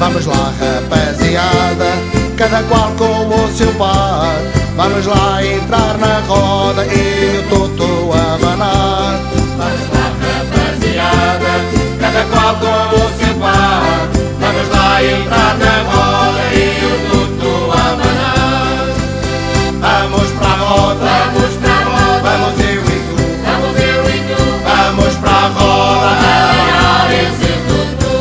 Vamos lá, rapaziada, cada qual com o seu par. Vamos lá entrar na roda e o toto abanar. Vamos lá, rapaziada, cada qual com o seu par. Vamos lá entrar na roda e o toto abanar. Vamos para a roda, vamos para a roda, vamos eu e tu, vamos eu e tu. Vamos para a roda, abanar esse toto.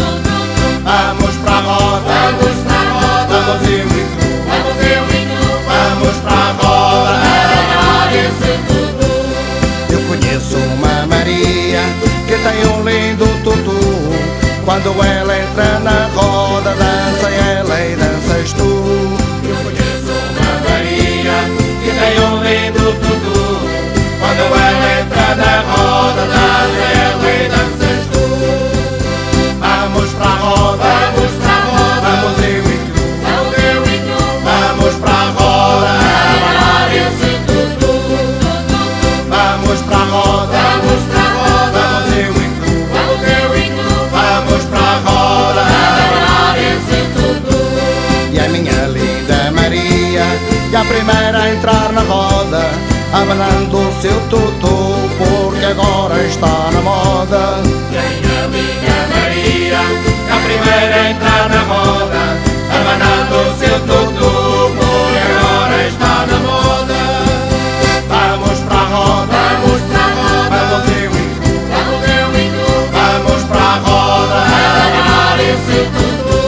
Vamos para a roda, vamos para a roda, vamos eu e tu, vamos eu e tu. Vamos para a roda, abanar esse toto. Eu conheço uma Maria que tem um lindo tutu. Quando ela entra na roda, dança ela e danças tu. Eu conheço uma Maria que tem um lindo tutu. Quando ela entra na roda, dança ela e danças tu. Vamos para a roda, vamos para a roda, vamos eu e tu, vamos eu e tu. Vamos para a roda, abanar esse tutu. Vamos para a roda, vamos para a roda, vamos eu e tu, vamos eu e tu. Vamos para a roda, abanar esse tutu. E a minha linda Maria, e a primeira a entrar na roda, abanando o seu tutu, porque agora está na moda. E a minha amiga Maria, a primeira a entrar na roda, abanando o seu tutu, porque agora está na moda. Vamos para a roda, vamos para a roda, vamos eu e tu, vamos eu e tu. Vamos para a roda, abanar esse tutu.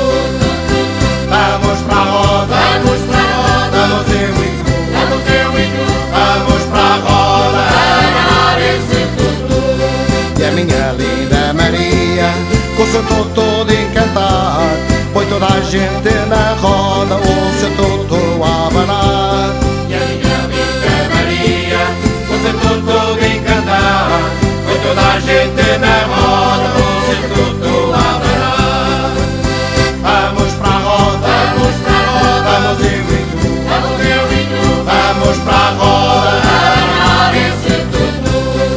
Vamos para a roda, vamos para a roda, vamos eu e tu, vamos eu e tu. Vamos para a roda, abanar esse tutu. E a minha linda Maria, com o seu tutu de encantar, põe toda a gente na roda, o seu tutu a abanar. E a minha amiga Maria, o seu tutu de encantar, põe toda a gente na roda, o seu tutu a abanar. Vamos para a roda, vamos para a roda, vamos eu e tu, vamos eu e tu. Vamos para a roda, abanar esse tutu.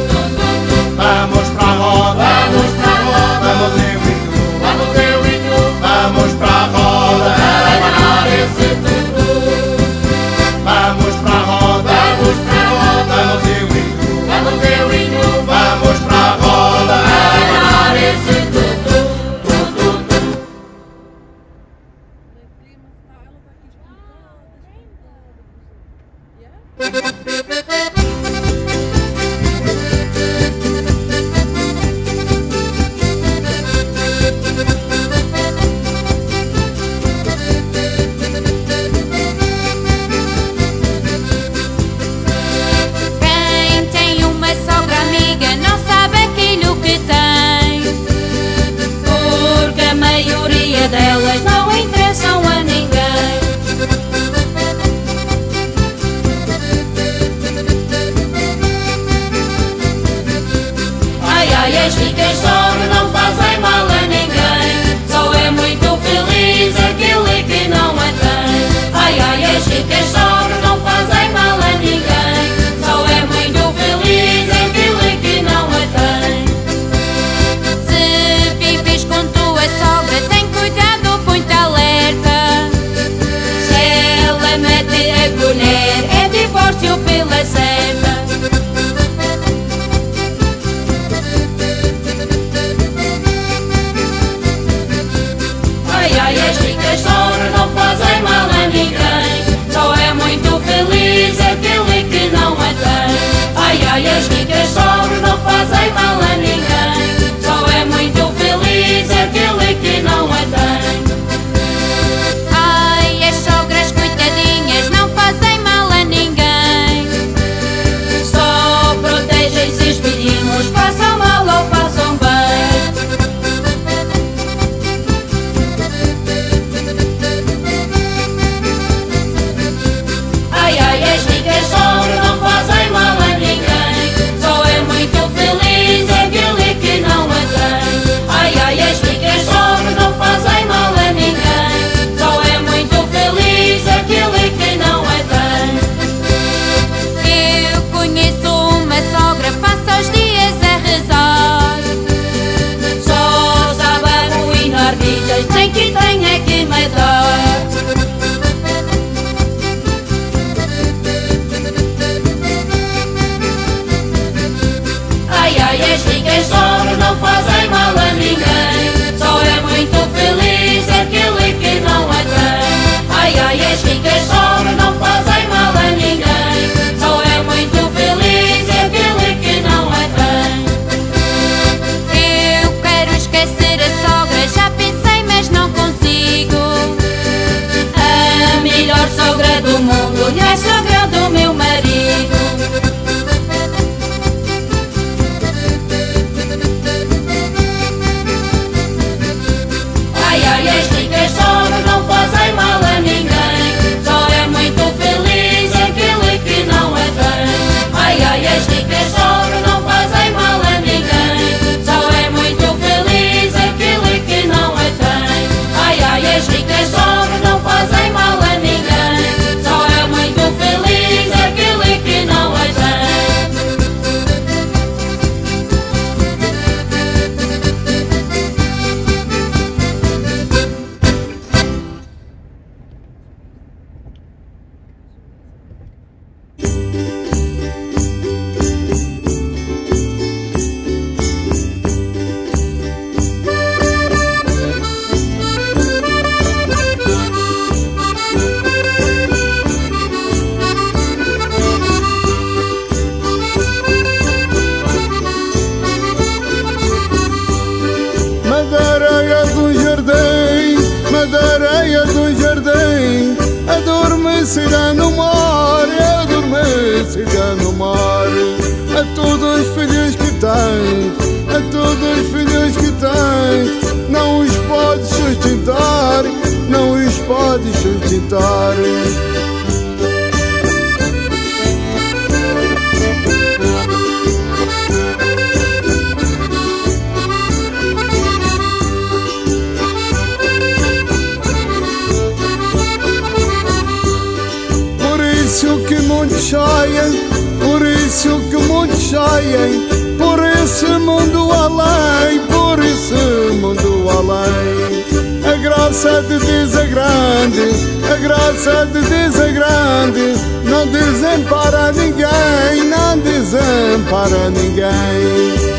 Vamos para a roda, vamos para a roda, vamos eu e tu, vamos eu e tu. Vamos para a roda, abanar esse tutu. Vamos para a roda, vamos para a roda, vamos eu e tu, vamos eu e tu. Vamos para a roda, abanar esse tutu. Quem tem uma sogra amiga não sabe aquilo que tem, porque a maioria delas não interessam a ninguém. Ai, ai, as ricas sogras não fazem mal a ninguém, só é muito feliz aquele que não a tem. Ai, ai, as ricas sogras não fazem mal a ninguém, só é muito feliz aquele que não a tem. Se vives com tua sogra, tem cuidado, põe-te alerta. Se ela mete a colher, é divórcio pela certa. ricas só não fazem mal a ninguém. Só é muito feliz aquele que não a tem. Ai, ai, as ricas só não fazem mal a ninguém. Só é muito feliz aquele que não a tem. Eu quero esquecer a sogra, já pensei mas não consigo. A melhor sogra do mundo é a sogra do meu marido. Ai, ai, as ricas só não fazem mal a ninguém. Só é muito feliz aquele que não a tem. Ai, ai, as ricas só não fazem mal a ninguém. Só é muito feliz aquele que não a tem. Ai, ai, as ricas só não fazem mal a ninguém. Só é muito feliz aquele que não a tem. Madeireia do jardim, madeireia do jardim, adormecerá no mar, adormecerá no mar. A todos os filhos que tens, a todos os filhos que tens, não os podes sustentar, não os podes sustentar. Por isso que muitos saem, por isso que muitos saem, por esse mundo além, por esse mundo além. A graça de Deus é grande, a graça de Deus é grande, não desempara ninguém, não desempara ninguém.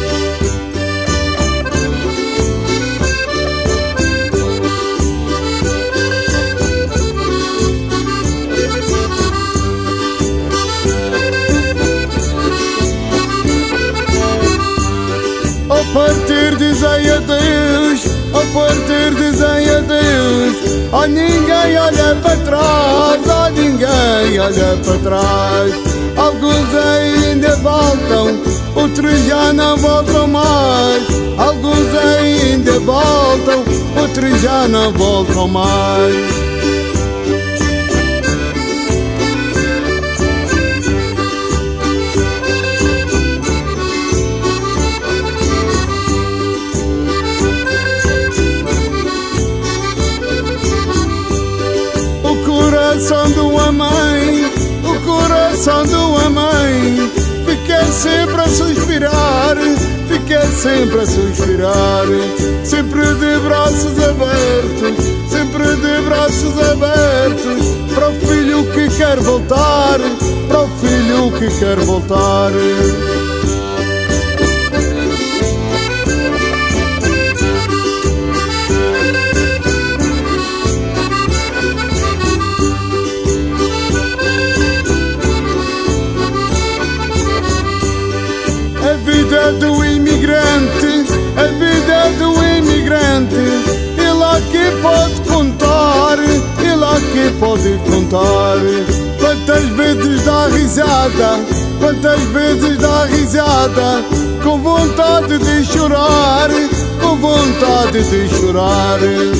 A partir dizem adeus, a partir dizem adeus, a ninguém olha para trás, a ninguém olha para trás. Alguns ainda voltam, outros já não voltam mais. Alguns ainda voltam, outros já não voltam mais. O coração do amém, o coração do amém, fica sempre a suspirar, fica sempre a suspirar, sempre de braços abertos, sempre de braços abertos, para o filho que quer voltar, para o filho que quer voltar. A vida do imigrante, a vida do imigrante, ele aqui pode contar, ele aqui pode contar. Quantas vezes dá risada, quantas vezes dá risada, com vontade de chorar, com vontade de chorar.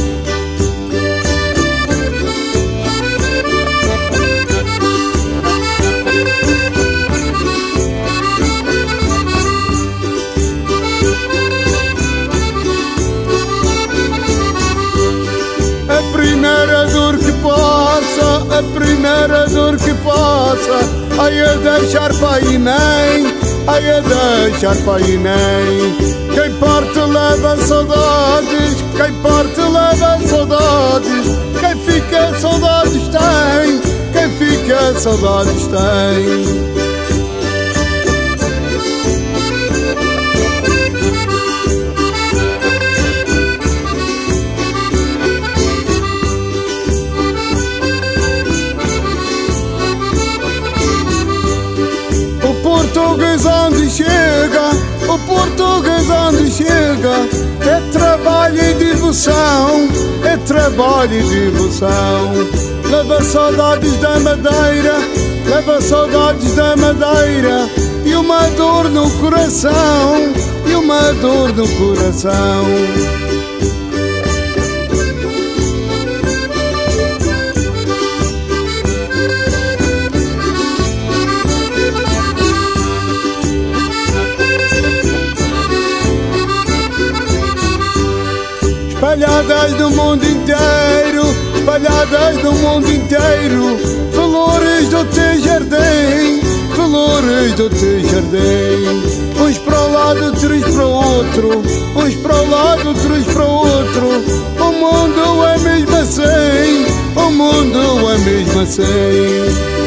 A primeira dor que passa, ai a deixar pai e mãe, ai a deixar pai e mãe. Quem parte leva saudades, quem parte leva saudades, quem fica saudades tem, quem fica saudades tem. portuguesando chega. É trabalho e devoção, é trabalho e devoção. Leva saudades da madeira, leva saudades da madeira. E uma dor no coração, e uma dor no coração. Espalhadas no mundo inteiro, espalhadas no mundo inteiro, flores do teu jardim, flores do teu jardim. Uns para o lado, três para o outro, uns para o lado, três para o outro. O mundo é mesmo assim, o mundo é mesmo assim.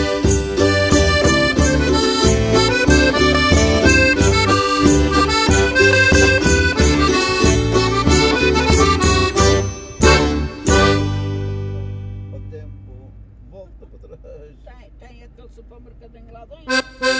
Tem aquele supermercadinho lá dentro.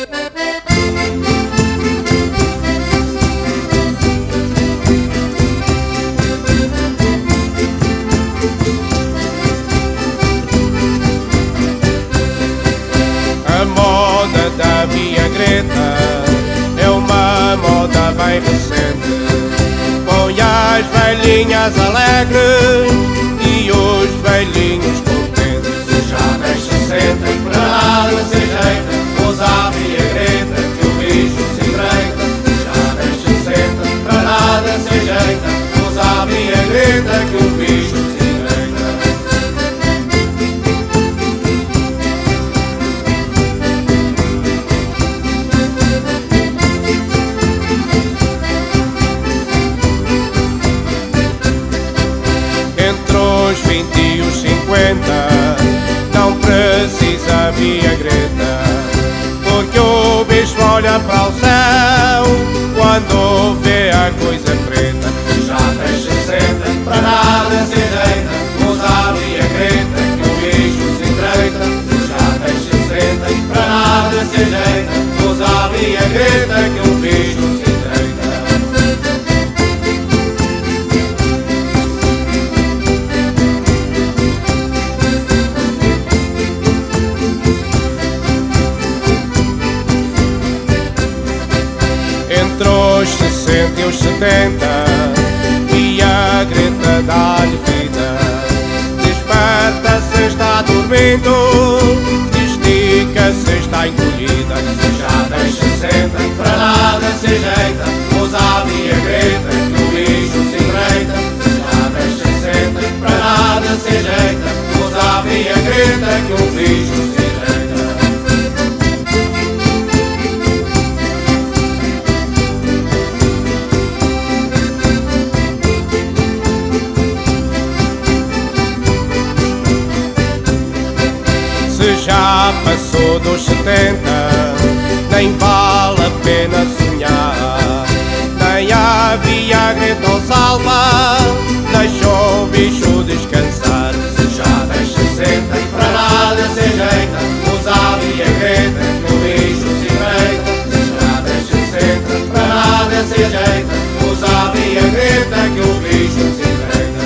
A moda da Via Greta é uma moda bem recente. Põe as velhinhas alegres e os velhinhos contentes. Se já deixa senta e para nada se ajeita, usa a Via Greta que o bicho se endireita. Se já deixa senta para nada se ajeita, usa a Via Greta que o bicho se endireita. Entre os 20 e os 50 não precisa Via Greta, porque o bicho olha para o céu quando vê a coisa preta. Se já deixa senta, para nada se deita, usa a Via Greta que o bicho se endireita. Se já deixa senta, para nada se deita, usa a Via Greta que o bicho se endireita. Entre os 60 e os 70 Via Greta dá-lhe vida. Desperta se está dormindo, estica se está encolhida. Se já deixa senta, para nada se ajeita, usa a Via Greta que o bicho se endireita. Se já deixa senta, para nada se ajeita, usa a Via Greta que o bicho se endireita. Se já passou dos 70, nem vale a pena sonhar. Nem a Via Greta o salva, deixou o bicho descansar. Se já deixa senta, para nada se ajeita, usa a Via Greta que o bicho se endireita. Se já deixa senta, para nada se ajeita, usa a Via Greta que o bicho se endireita.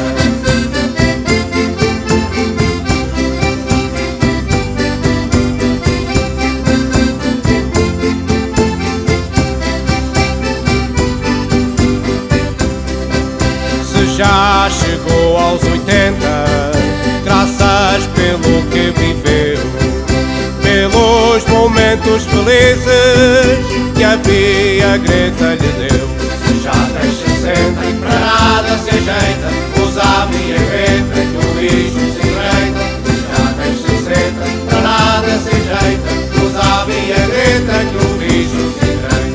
Já chegou aos 80, graças pelo que viveu, pelos momentos felizes que a Via Greta lhe deu. Se já deixa senta e para nada se ajeita, usa a Via Greta que o bicho se endireita. Se já deixa senta, para nada se ajeita, usa a Via Greta que o bicho se endireita.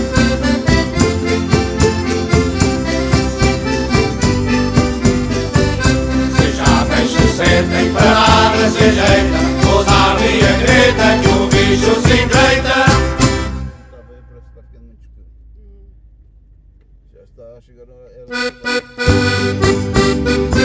Senta e para nada se ajeita, usa a Via Greta que o bicho se endireita. Está bem, parece que está ficando muito escuro. Já está a chegar a...